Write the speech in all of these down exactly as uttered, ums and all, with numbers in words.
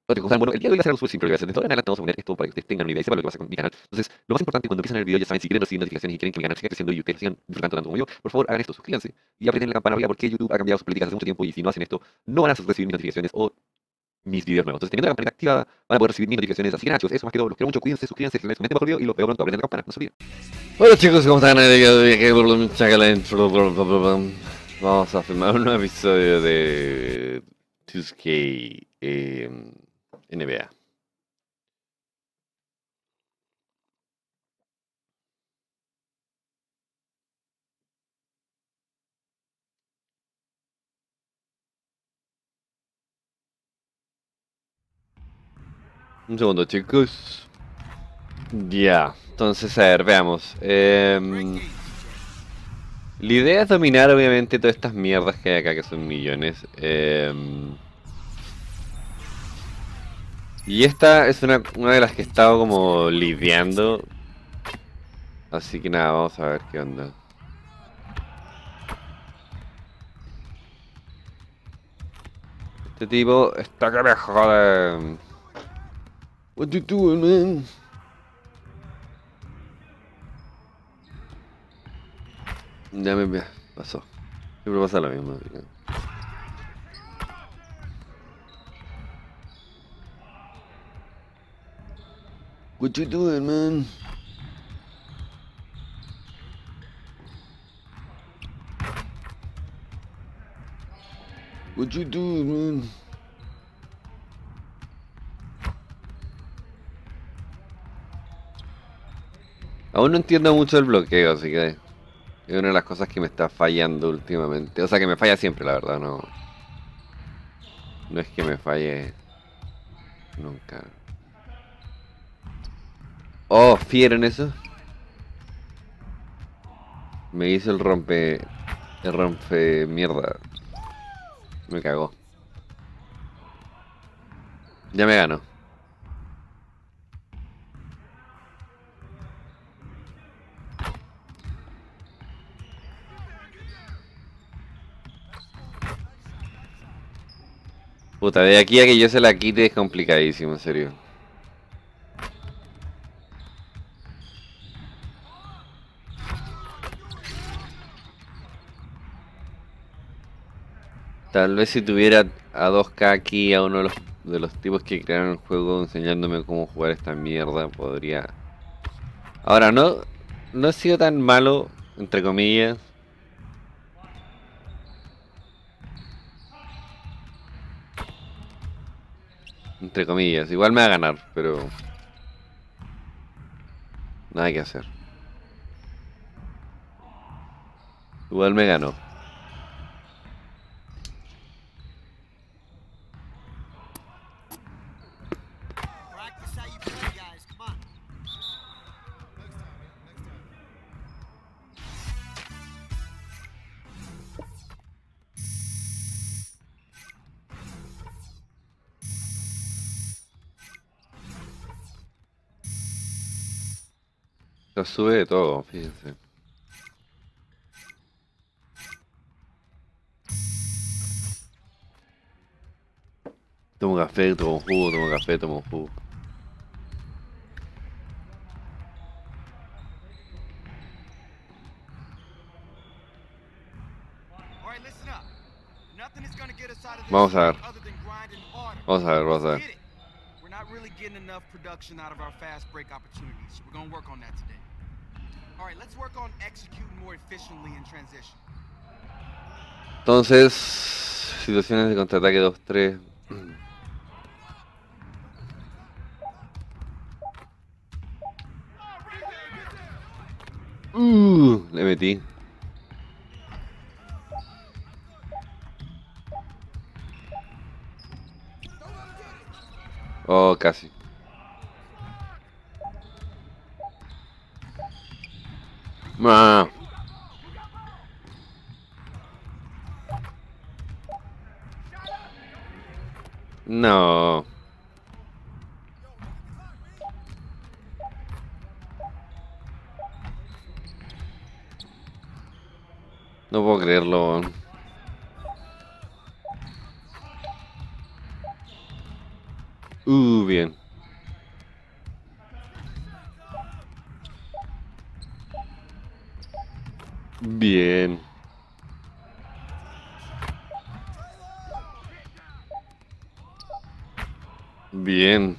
Otra cosa, bueno, el día de hoy va a ser algo súper simple, lo que voy a hacer. De ahora en adelante vamos a poner esto para que ustedes tengan una idea y sepan lo que pasa con mi canal. Entonces, lo más importante cuando empiezan el video, ya saben, si quieren recibir notificaciones y quieren que mi canal siga creciendo y ustedes sigan disfrutando tanto como yo, por favor hagan esto, suscríbanse y aprieten la campana arriba porque YouTube ha cambiado sus políticas hace mucho tiempo y si no hacen esto, no van a recibir mis notificaciones o mis videos nuevos. Entonces, teniendo la campanita activa, van a poder recibir mis notificaciones. Así que nada, chicos, eso más que todo, los quiero mucho, cuídense, suscríbanse, les comenten bajo el video y los veo pronto, aprieten la campana, no se olviden. Hola chicos, ¿cómo están? Vamos a filmar un nuevo episodio de two K eh, N B A. Un segundo, chicos. Ya, entonces a ver, veamos. Eh, la idea es dominar obviamente todas estas mierdas que hay acá, que son millones. Eh, y esta es una, una de las que he estado como lidiando. Así que nada, vamos a ver qué onda. Este tipo está que me jode. What you doing, man? Ya me me pasó. Siempre pasa lo mismo. Así que- What you doing, man? What you doing, man? Aún no entiendo mucho el bloqueo, así que es una de las cosas que me está fallando últimamente. O sea, que me falla siempre, la verdad, no. No es que me falle nunca. Oh, fiero en eso. Me hizo el rompe. El rompe mierda. Me cagó. Ya me ganó. Puta, de aquí a que yo se la quite es complicadísimo, en serio. Tal vez si tuviera a dos K aquí, a uno de los, de los tipos que crearon el juego enseñándome cómo jugar esta mierda, podría... Ahora, no, no he sido tan malo, entre comillas. Entre comillas, igual me va a ganar, pero... Nada que hacer. Igual me ganó. Lo sube de todo, fíjense. Tomo café, tomo jugo, tomo café, tomo jugo. Vamos a ver. Vamos a ver, vamos a ver. Entonces, situaciones de contraataque dos tres. Uh, le metí. Oh, casi. Ah. No. No puedo creerlo. Uh, bien. Bien. Bien.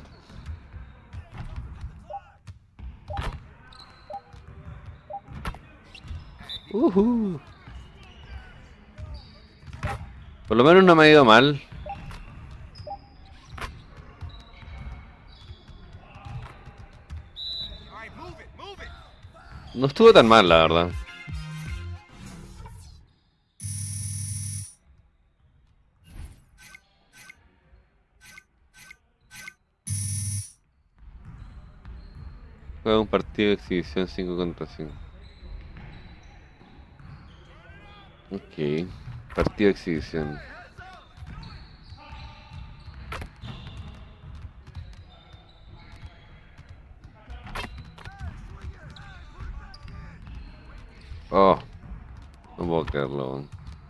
Uhu. Por lo menos no me ha ido mal. No estuvo tan mal, la verdad. Fue un partido de exhibición cinco contra cinco. Ok. Partido de exhibición. Oh, no puedo creerlo.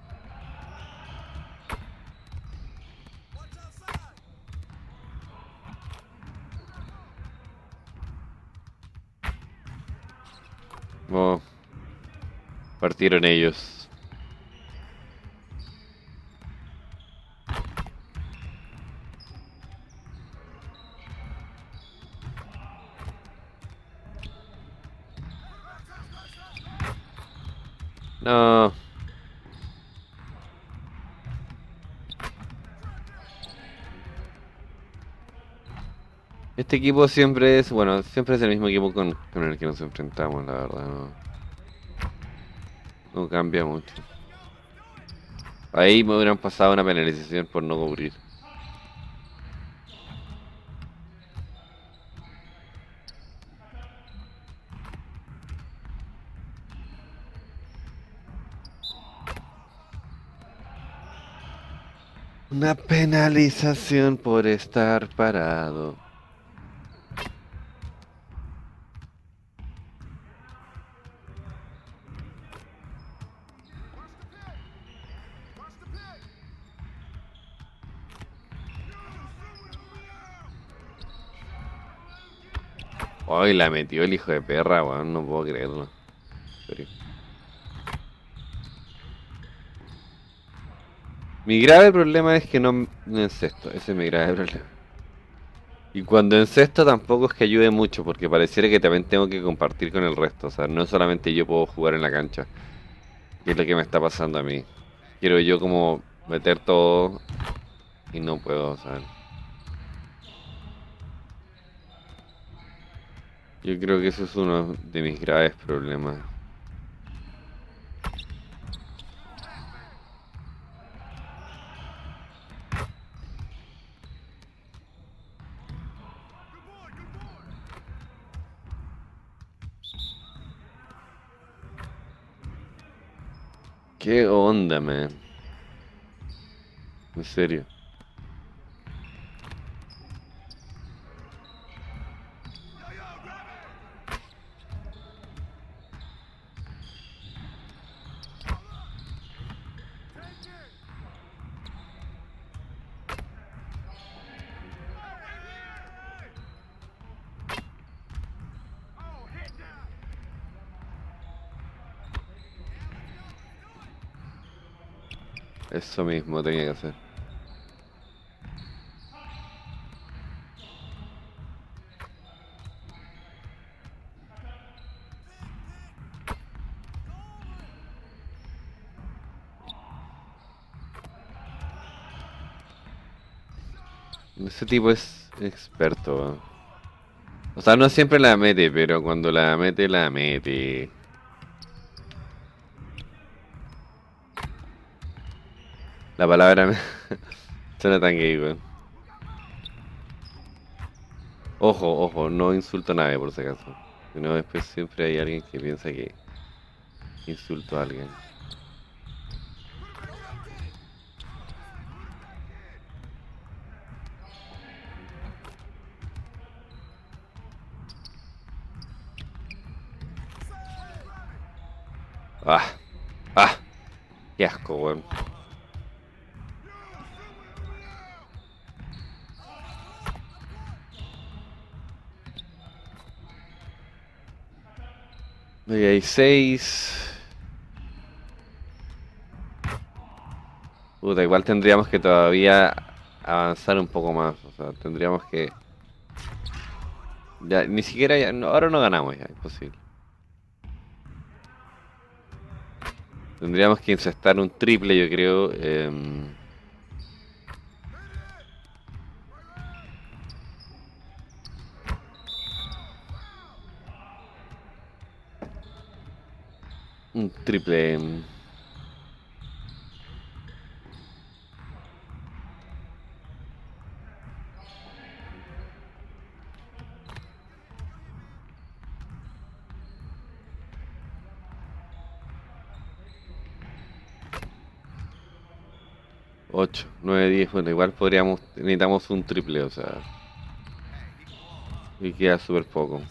Oh, partieron ellos. No. Este equipo siempre es, bueno, siempre es el mismo equipo con, con el que nos enfrentamos, la verdad, no, no cambia mucho. Ahí me hubieran pasado una penalización por no cubrir. Una penalización por estar parado. Ay, la metió el hijo de perra, weón, no puedo creerlo. Pero... Mi grave problema es que no, no encesto, ese es mi grave problema. Y cuando encesto tampoco es que ayude mucho, porque pareciera que también tengo que compartir con el resto. O sea, no solamente yo puedo jugar en la cancha, que es lo que me está pasando a mí. Quiero yo como meter todo y no puedo, o sea. Yo creo que eso es uno de mis graves problemas. ¿Qué onda, man? En serio. Eso mismo tenía que hacer. Ese tipo es experto, weón. O sea, no siempre la mete, pero cuando la mete, la mete. La palabra me... suena tan gay, weón. Ojo, ojo, no insulto a nadie por si acaso. No, después siempre hay alguien que piensa que insulto a alguien. Ah, ah, qué asco, weón. Ahí hay seis. Puta, igual tendríamos que todavía avanzar un poco más. O sea, tendríamos que... Ya, ni siquiera ya, no, ahora no ganamos ya, imposible. Tendríamos que insertar un triple, yo creo. em, un triple. em, ocho, nueve, diez. Bueno, igual podríamos. Necesitamos un triple, o sea. Y queda súper poco.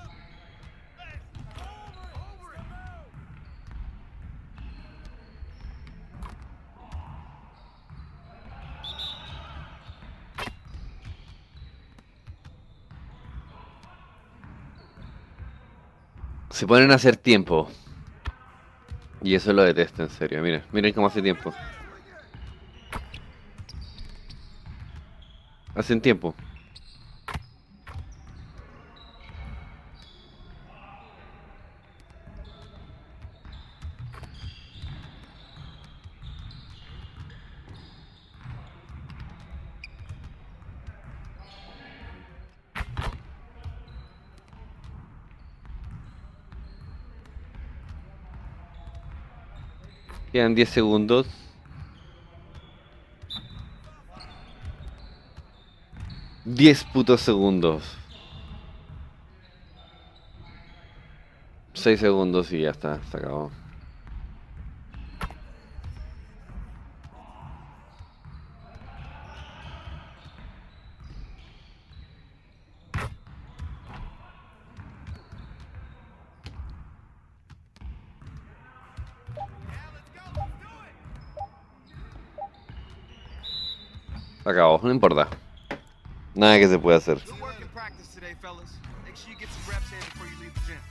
Se ponen a hacer tiempo. Y eso lo detesto, en serio. Miren, miren cómo hace tiempo. Hacen tiempo. Quedan diez segundos. Diez putos segundos. Seis segundos y ya está, se acabó. Se acabó, no importa. Nada que se pueda hacer. Good work in practice today, fellas. Make sure you get some reps in before you leave the gym.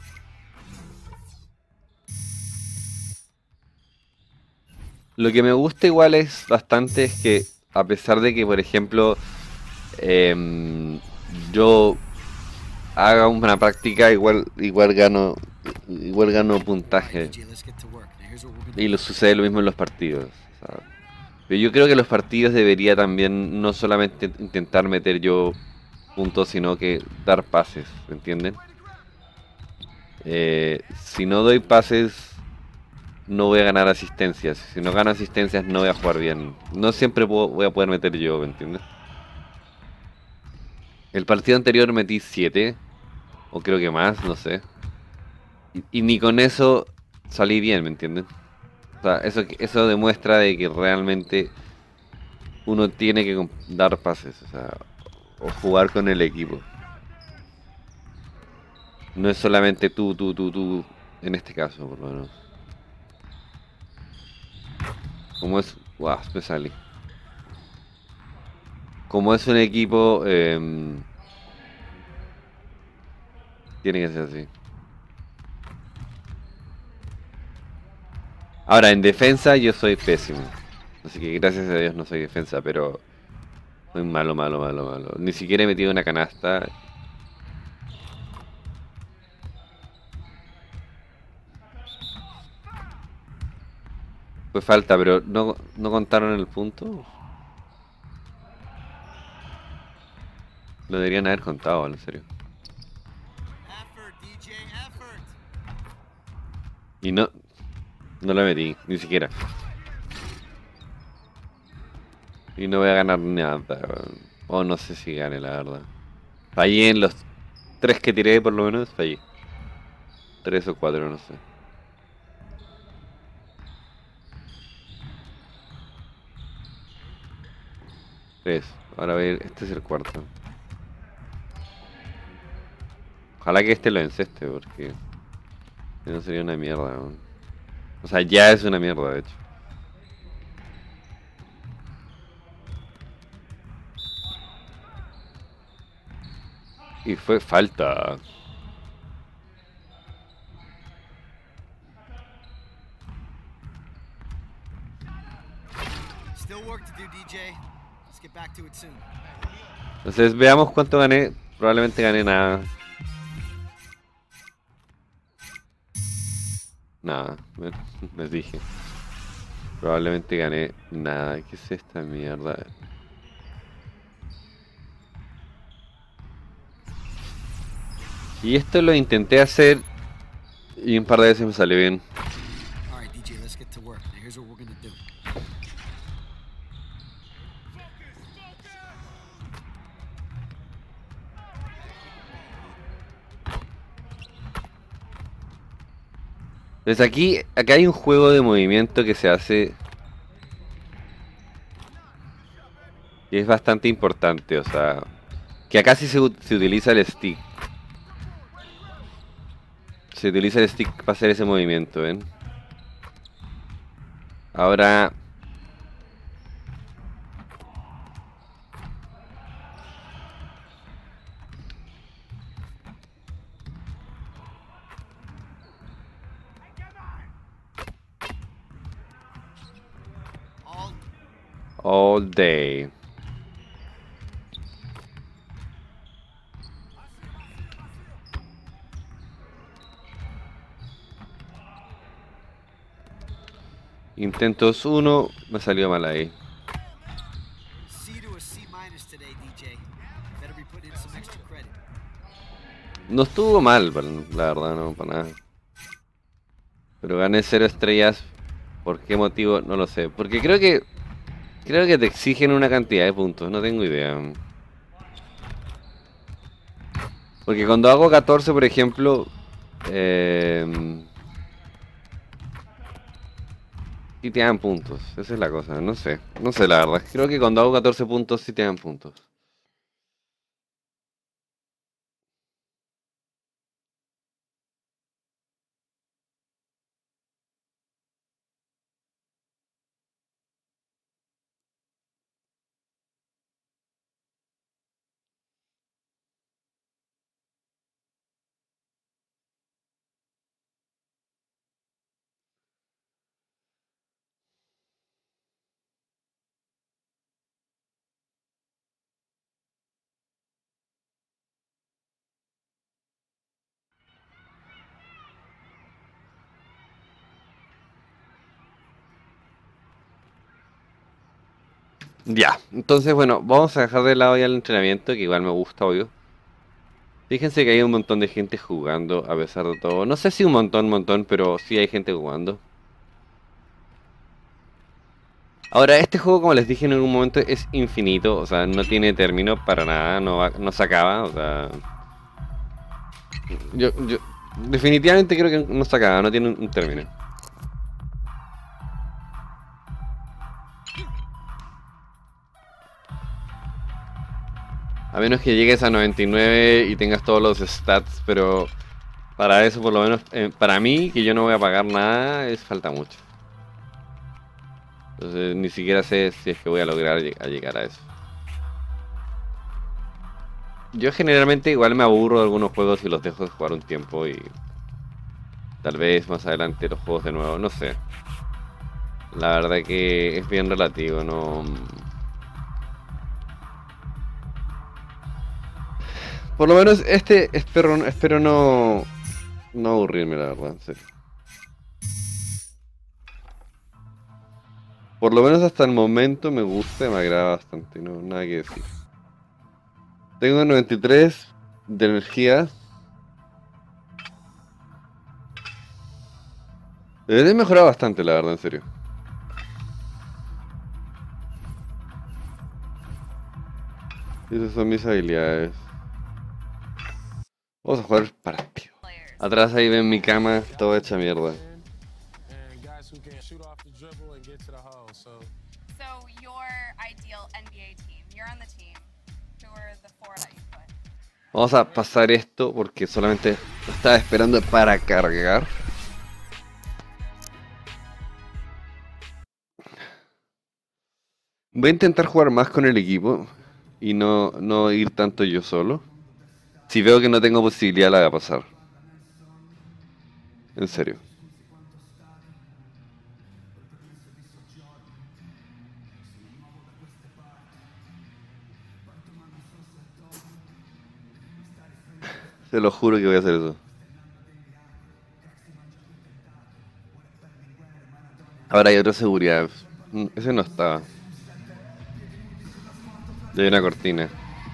Lo que me gusta igual es bastante es que a pesar de que, por ejemplo, em, yo haga una práctica, igual, igual gano, igual gano puntaje. D J, let's get to work. Now here's what we're gonna Y lo sucede lo mismo en los partidos. O sea, pero yo creo que los partidos debería también no solamente intentar meter yo puntos, sino que dar pases, ¿me entienden? Eh, si no doy pases, no voy a ganar asistencias. Si no gano asistencias, no voy a jugar bien. No siempre puedo- voy a poder meter yo, ¿me entiendes? El partido anterior metí siete o creo que más, no sé. Y, y ni con eso salí bien, ¿me entienden? O sea, eso, eso demuestra de que realmente uno tiene que com- dar pases, o sea, o jugar con el equipo. No es solamente tú, tú, tú, tú, en este caso, por lo menos. Como es... Guau, me salí. Como es un equipo, em, tiene que ser así. Ahora, en defensa yo soy pésimo. Así que gracias a Dios no soy defensa, pero soy malo, malo, malo, malo. Ni siquiera he metido una canasta. Fue falta, pero no, no contaron el punto. Lo deberían haber contado, en serio. Effort, D J, effort. Y no, no lo metí, ni siquiera. Y no voy a ganar nada, weón. O no sé si gane, la verdad. Fallé en los tres que tiré, por lo menos, fallé. Tres o cuatro, no sé. Tres. Ahora voy a ir, este es el cuarto. Ojalá que este lo enceste, porque si no sería una mierda, weón. O sea, ya es una mierda, de hecho. Y fue falta. do, D J. Let's get back to it soon. Entonces veamos cuánto gané. Probablemente gané nada. Nada, me- les dije. Probablemente gané nada. ¿Qué es esta mierda? Y esto lo intenté hacer y un par de veces me salió bien. All right, D J, let's get to work. Now here's what we're gonna do. Desde aquí, acá hay un juego de movimiento que se hace y es bastante importante, o sea, que acá sí se, ut- se utiliza el stick. Se utiliza el stick para hacer ese movimiento, ¿ven? Ahora, All all day. Intentos uno, me salió mal ahí. C to a C minus today, D J. Better be putting in some extra credit. No estuvo mal, pa- la verdad, no, para nada. Pero gané cero estrellas. ¿Por qué motivo? No lo sé. Porque creo que creo que te exigen una cantidad de puntos, no tengo idea. Porque cuando hago catorce, por ejemplo, eh, sí te dan puntos. Esa es la cosa, no sé. No sé la verdad. Creo que cuando hago catorce puntos sí te dan puntos. Ya, entonces bueno, vamos a dejar de lado ya el entrenamiento, que igual me gusta, obvio. Fíjense que hay un montón de gente jugando a pesar de todo. No sé si un montón, montón, pero sí hay gente jugando. Ahora, este juego, como les dije en algún momento, es infinito, o sea, no tiene término para nada, no, va- no se acaba, o sea... Yo, yo definitivamente creo que no se acaba, no tiene un, un término. A menos que llegues a noventa y nueve y tengas todos los stats, pero para eso, por lo menos, eh, para mí, que yo no voy a pagar nada, es falta mucho. Entonces, ni siquiera sé si es que voy a lograr lleg- a llegar a eso. Yo generalmente igual me aburro de algunos juegos y los dejo de jugar un tiempo y tal vez más adelante los juegos de nuevo, no sé. La verdad que es bien relativo, no... Por lo menos este espero, espero no, no aburrirme, la verdad, en serio. Por lo menos hasta el momento me gusta y me agrada bastante, no nada que decir. Tengo noventa y tres de energía. He mejorado bastante, la verdad, en serio. Esas son mis habilidades. Vamos a jugar partido. Atrás ahí ven mi cama, toda hecha mierda. and guys who can shoot off the dribble and get to the hole. So So your ideal N B A team, you're on the team. Who are the four that you put? Vamos a pasar esto porque solamente lo estaba esperando para cargar. Voy a intentar jugar más con el equipo y no, no ir tanto yo solo. Si veo que no tengo posibilidad, la voy a pasar. En serio. Te lo juro que voy a hacer eso. Ahora hay otra seguridad. Mm, Ese no estaba. Y hay una cortina.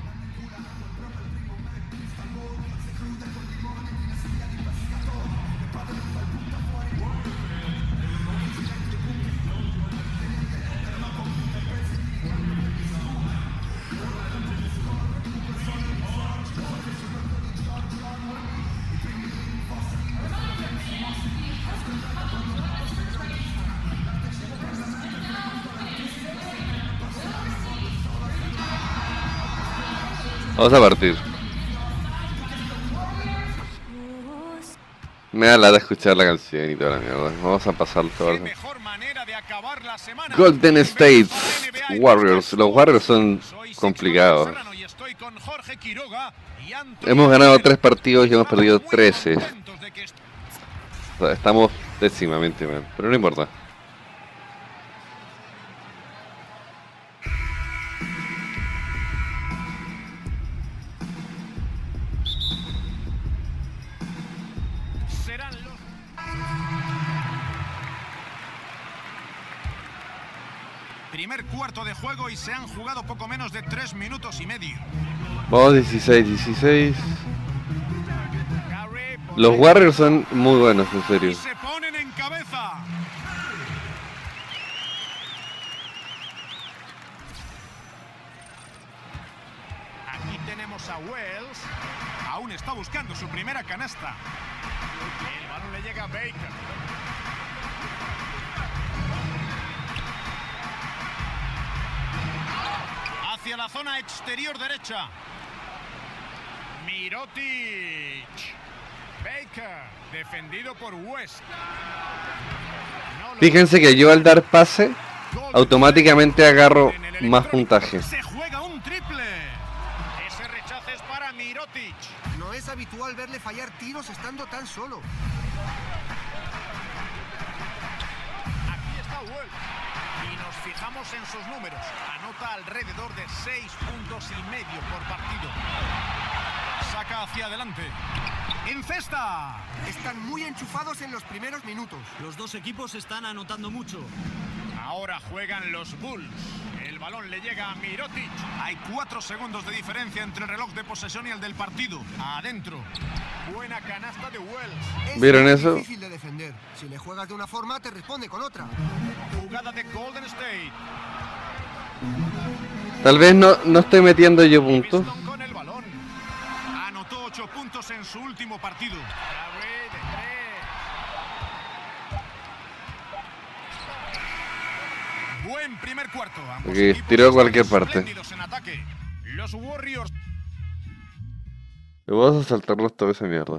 Vamos a partir. Me da lata escuchar la canción y toda la mierda. Vamos a pasar todo. Golden State Warriors. Los Warriors son complicados. Hemos ganado tres partidos y hemos perdido trece. O sea, estamos décimamente mal, pero no importa. Primer cuarto de juego y se han jugado poco menos de tres minutos y medio. Vamos dieciséis dieciséis. Los Warriors son muy buenos, en serio. Y se ponen en cabeza. Aquí tenemos a Wells. Aún está buscando su primera canasta. El balón le llega a Baker. Hacia la zona exterior derecha. Mirotic. Baker, defendido por West. No Fíjense que yo al dar pase, automáticamente agarro más puntaje. Se juega un triple. Ese rechace es para Mirotic. No es habitual verle fallar tiros estando tan solo. Aquí está Wells. Y nos fijamos en sus números. Anota alrededor de seis puntos y medio por partido. Saca hacia adelante. ¡Encesta! Están muy enchufados en los primeros minutos. Los dos equipos están anotando mucho. Ahora juegan los Bulls. El balón le llega a Mirotic. Hay cuatro segundos de diferencia entre el reloj de posesión y el del partido. Adentro. Buena canasta de Wells. Es ¿Vieron muy eso? difícil de defender. Si le juegas de una forma, te responde con otra. Jugada de Golden State. Tal vez no, no estoy metiendo yo puntos. Livingston con el balón. Anotó ocho puntos en su último partido. Curry de tres. Buen primer cuarto. Ambos Ok, equipos tiró a están cualquier parte. espléndidos en ataque. Los Warriors. Me vamos a saltarnos toda esa mierda.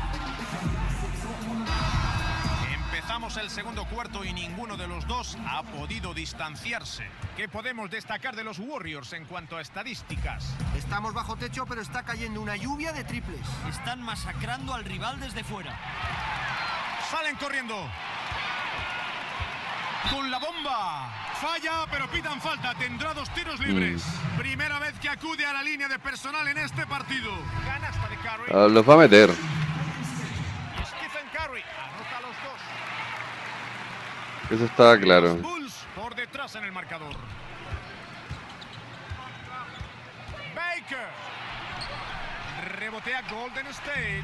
Empezamos el segundo cuarto y ninguno de los dos ha podido distanciarse. ¿Qué podemos destacar de los Warriors en cuanto a estadísticas? Estamos bajo techo, pero está cayendo una lluvia de triples. Están masacrando al rival desde fuera. Salen corriendo. Con la bomba. Falla, pero pitan falta. Tendrá dos tiros libres. Mm. Primera vez que acude a la línea de personal en este partido. Canasta de Curry. Ah, los va a meter. Stephen Curry anota los dos. Eso estaba claro. Los Bulls por detrás en el marcador. Baker. Rebotea Golden State.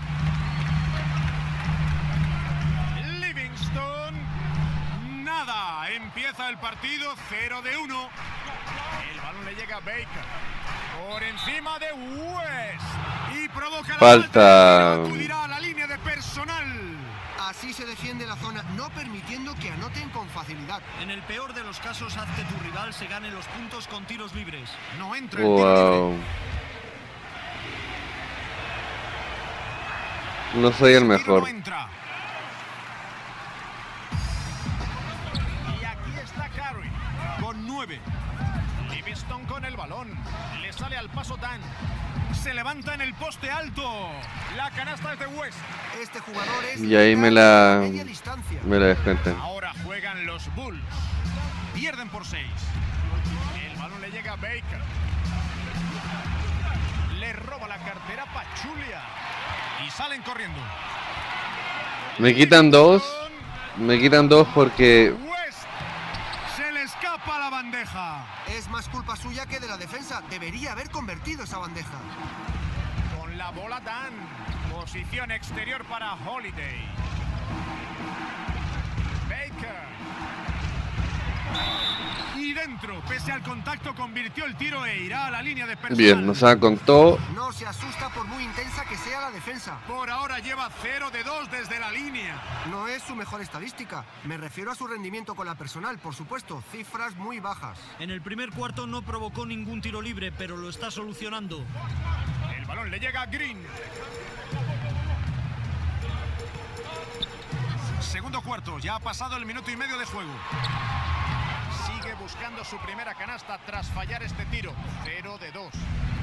Livingston. Nada. Empieza el partido cero de uno. El balón le llega a Baker. Por encima de West. Y provoca la Falta. Acudirá a la línea de personal. Así se defiende la zona, no permitiendo que anoten con facilidad. En el peor de los casos, haz que tu rival se gane los puntos con tiros libres. No entra el tiro Wow. libre. No soy el Tiro mejor. no entra. Y aquí está Curry con nueve. Livingston con el balón. Le sale al paso Dan. Se levanta en el poste alto. La canasta es de West. Este jugador es Y ahí me letal la- a media distancia. Me la descuentan. Ahora juegan los Bulls. Pierden por seis. El balón le llega a Baker. Le roba la cartera Pachulia. Y salen corriendo. Me quitan dos. Me quitan dos porque... West. Se le escapa la bandeja. Es más culpa suya que de la defensa. Debería haber convertido esa bandeja. Con la bola Dan. Posición exterior para Holiday. Baker. Y dentro, pese al contacto, convirtió el tiro e irá a la línea de personal. Bien, nos ha contado. No se asusta por muy intensa que sea la defensa. Por ahora lleva cero de dos desde la línea. No es su mejor estadística. Me refiero a su rendimiento con la personal, por supuesto. Cifras muy bajas. En el primer cuarto no provocó ningún tiro libre, pero lo está solucionando. El balón le llega a Green. Segundo cuarto, ya ha pasado el minuto y medio de juego. Sigue buscando su primera canasta tras fallar este tiro. cero de dos.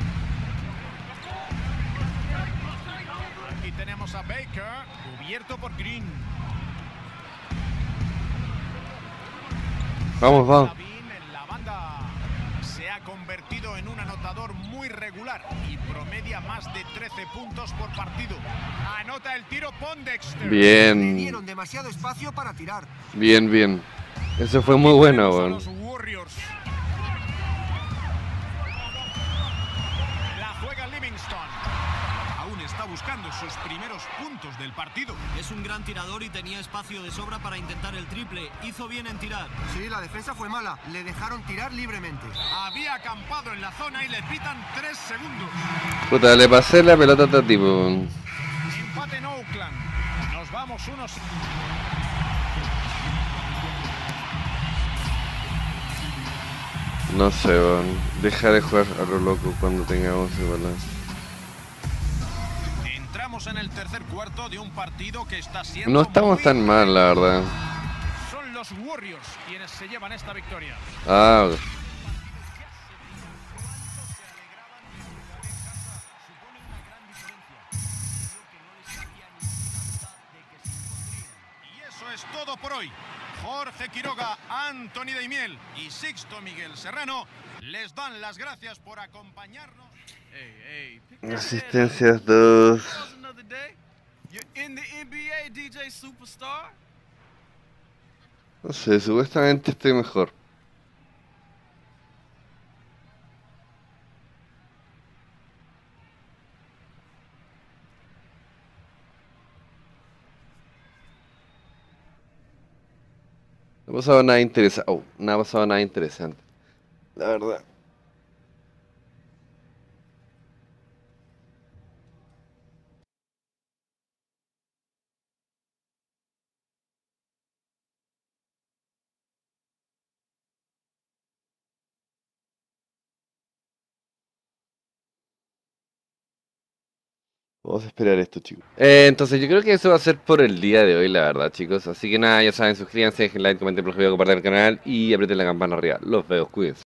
Aquí tenemos a Baker, cubierto por Green. Vamos, vamos. Lavin en la banda. Se ha convertido en un anotador muy regular y promedia más de trece puntos por partido. Anota el tiro Pondexter. Le Bien. dieron demasiado espacio para tirar. Bien, bien. Eso fue muy bueno, Tenemos a weón. los Warriors. La juega Livingston. Aún está buscando sus primeros puntos del partido. Es un gran tirador y tenía espacio de sobra para intentar el triple. Hizo bien en tirar. Sí, la defensa fue mala. Le dejaron tirar libremente. Había acampado en la zona y le pitan tres segundos. Puta, le pasé la pelota a este tipo, weón. Empate en Oakland. Nos vamos unos... No sé, weón. Deja de jugar a lo loco cuando tengamos igualdad. Entramos en el tercer cuarto de un partido que está siendo... No estamos muy- tan mal, la verdad. Son los Warriors quienes se llevan esta victoria. Ah, ok. Y eso es todo por hoy. Jorge Quiroga, Anthony Daimiel y Sixto Miguel Serrano les dan las gracias por acompañarnos. Hey, hey. Asistencias dos. Another day. You're in the N B A, D J Superstar. No sé, supuestamente estoy mejor. No ha pasado nada interesante. Oh, no ha pasado nada interesante. La verdad. Vamos a esperar esto, chicos. Eh, entonces yo creo que eso va a ser por el día de hoy, la verdad, chicos. Así que nada, ya saben, suscríbanse, dejen like, comenten por el video, compartan el canal y aprieten la campana arriba. Los veo, cuídense.